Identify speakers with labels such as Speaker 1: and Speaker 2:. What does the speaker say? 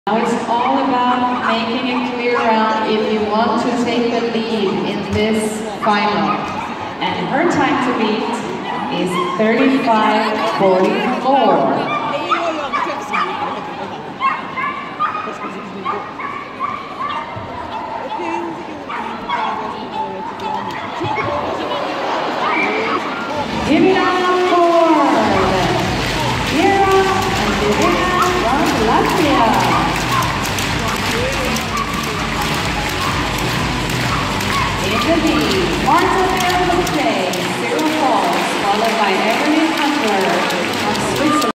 Speaker 1: Now it's all about making it clear if you want to take the lead in this final. And her time to beat is 35:44. Give it up for Kira and Divina from Latvia. In the lead, Marta Miracle, Cyril Falls, followed by Evelyn Hunter.